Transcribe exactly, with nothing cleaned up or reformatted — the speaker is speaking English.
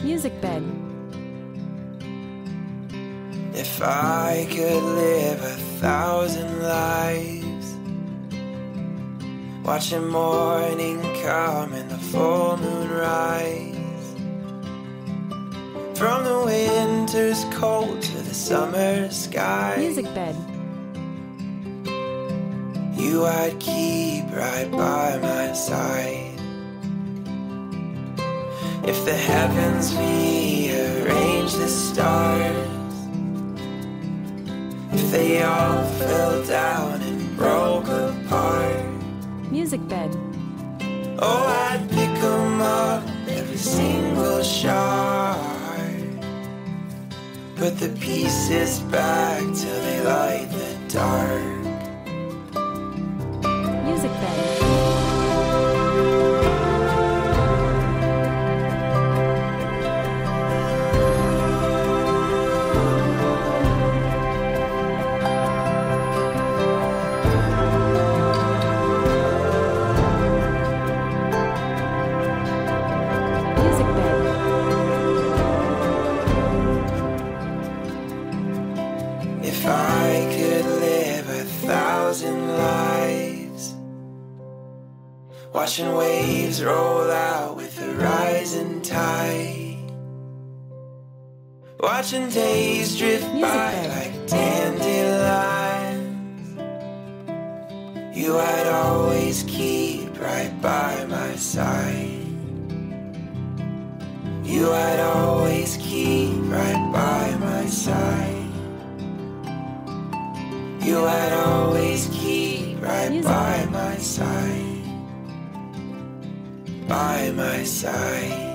Music bed. If I could live a thousand lives, watching morning come and the full moon rise, from the winter's cold to the summer sky, Music bed. you I'd keep right by my side. If the heavens rearrange the stars, if they all fell down and broke apart, Music bed. oh, I'd pick 'em up, every single shard, put the pieces back till they light the dark. Music bed. If I could live a thousand lives, watching waves roll out with the rising tide, watching days drift by like dandelions, you I'd always keep right by my side. You I'd always keep right by my side. You I'd always keep right Music. by my side. By my side.